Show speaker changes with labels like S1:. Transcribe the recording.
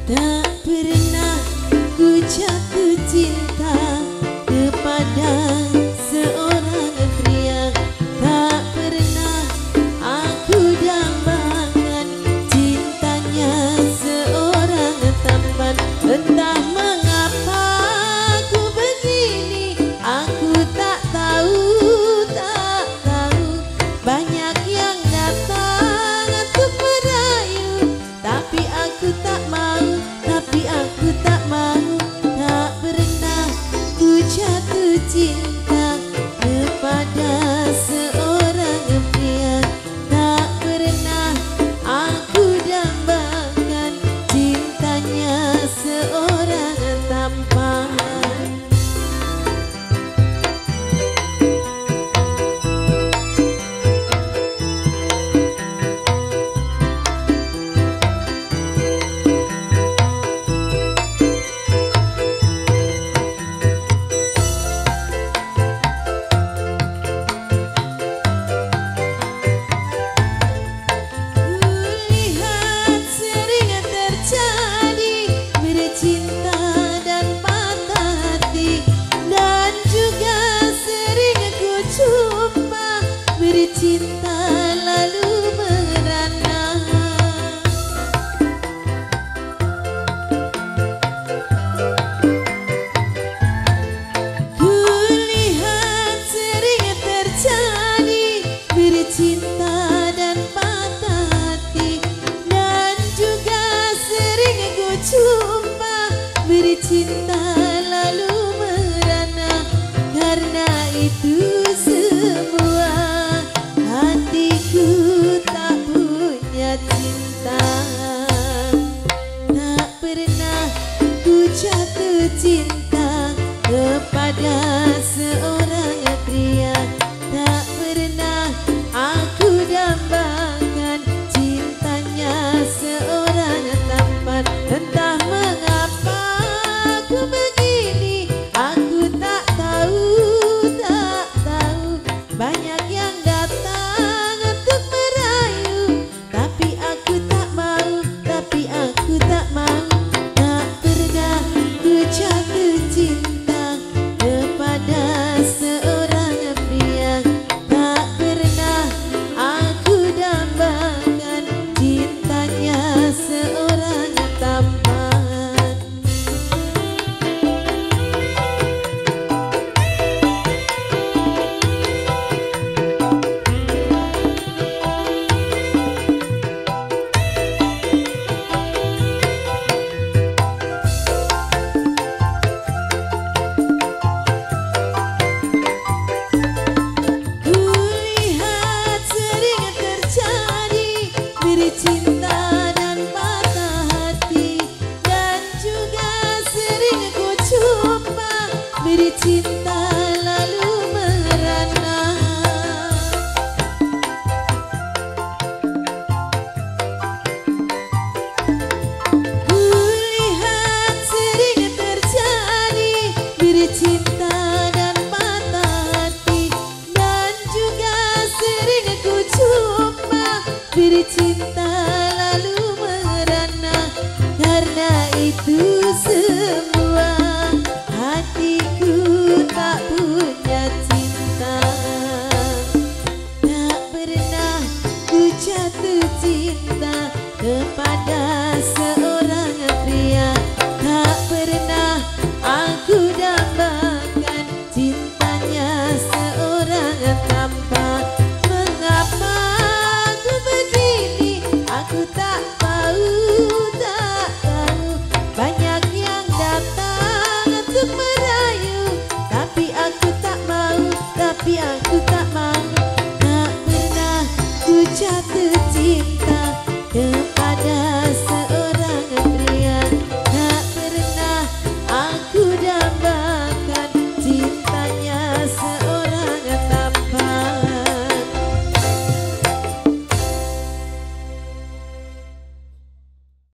S1: Tak pernah ku jatuh cinta kepada seorang pria. Tak pernah aku dambakan cintanya seorang tampan. Entah mengapa aku begini, aku tak tahu, tak tahu. Banyak yang datang untuk merayu, tapi aku tak mau, tapi aku tak mau. Tak pernah ku jatuh cinta kepada seorang pria. Tak pernah aku dambakan cintanya seorang tampan. Cinta lalu merana. Kulihat sering terjadi bercinta dan patah hati, dan juga sering ku jumpa bercinta lalu merana. Karena itu semua hatiku tak punya cinta. Tak pernah ku jatuh cinta kepada seorang pria. Tak pernah aku dambakan cintanya seorang tampan. Entah mengapa aku begini, aku tak tahu, tak tahu. Banyak yang datang untuk merayu, tapi aku tak mau, tapi aku tak mau. Tak pernah ku jatuh cinta kepada seorang pria. Tak pernah aku dambakan cintanya seorang tampan. Cinta dan patah hati, dan juga sering ku jumpa bercinta lalu merana. Kulihat sering terjadi bercinta dan patah hati, dan juga sering ku jumpa bercinta lalu merana. Karena itu semua hatiku tak punya cinta. Tak pernah ku jatuh cinta kepada seorang pria. Tak pernah aku dambakan cintanya seorang tampan. Mengapa aku begini, aku tak tahu, tak tahu. Banyak yang datang untuk merayu, tapi aku tak mau, tapi aku tak